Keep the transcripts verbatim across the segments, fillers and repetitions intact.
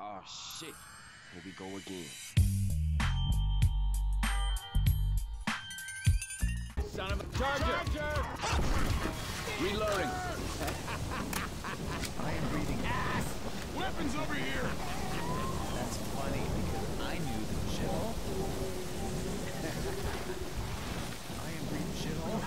Oh shit. Here we go again. Son of a charger! Charger! Reloading. I am breathing ass. Weapons over here! That's funny because I knew the shithole. I am breathing shithole.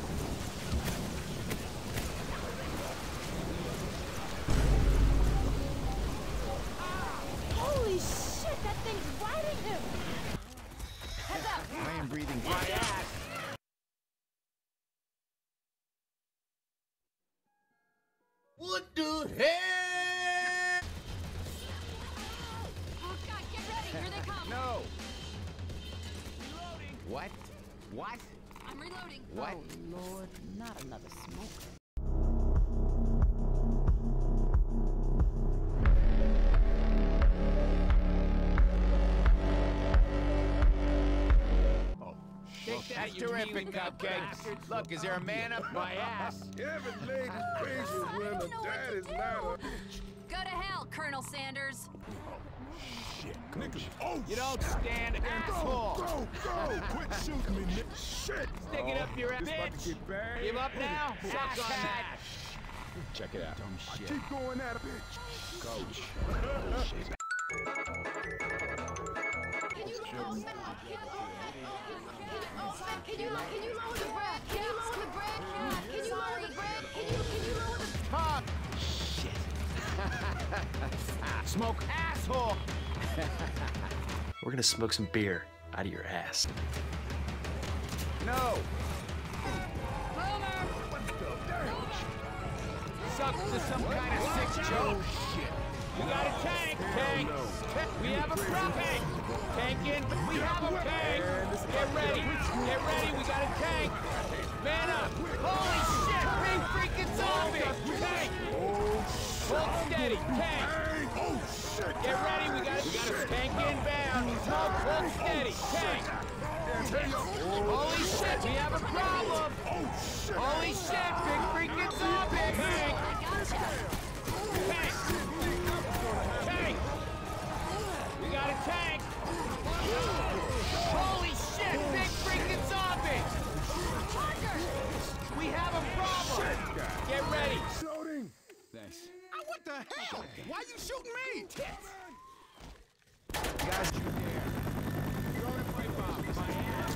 Holy shit, that thing's riding him! Heads up! I am breathing my ass. What the hell? Oh god, get ready, here they come! No. Reloading. What? What? I'm reloading. What? Oh lord, not another smoker. That's terrific, Cupcake. Look, is there a man up my ass? Every lady's crazy when a daddy's not a... Go to hell, Colonel Sanders. Shit, nigga. Oh, You don't stand, asshole. Go, go, quit shooting me, nigga. Shit. Stick it up your ass, This about to bitch. get bad. Give up now. Suck on that. Check it out. Dumb I shit. keep going at a bitch. Coach. Can you lower the Can you can you lower the bread? Can you lower the bread? Can you lower the bread? Can you can you lower the Talk. Shit. Smoke, asshole. We're gonna smoke some beer out of your ass. No. Sucks to some kind of sick joke. We got a tank, tank. We have a prop tank. Tank in, we have a tank. Get ready, get ready, we got a tank. Man up. Holy shit, big freaking zombie. Tank. Hold steady, tank. Get ready, we got, we got a tank inbound. Smoke, hold steady, tank. Holy shit, we have a problem. Holy shit, big freaking zombie. Tank. Tank. Tank. We got a tank. Holy shit, big freaking zombie. We have a problem. Get ready. Shooting. Thanks. What the hell? Why you shooting me? Tits. Guys, you there. Throwing a pipe bomb. My ass.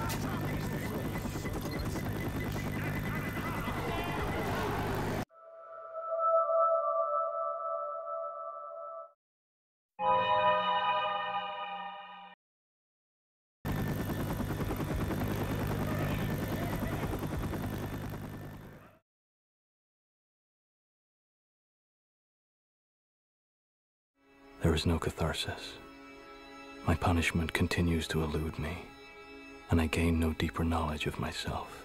There is no catharsis. My punishment continues to elude me, and I gain no deeper knowledge of myself.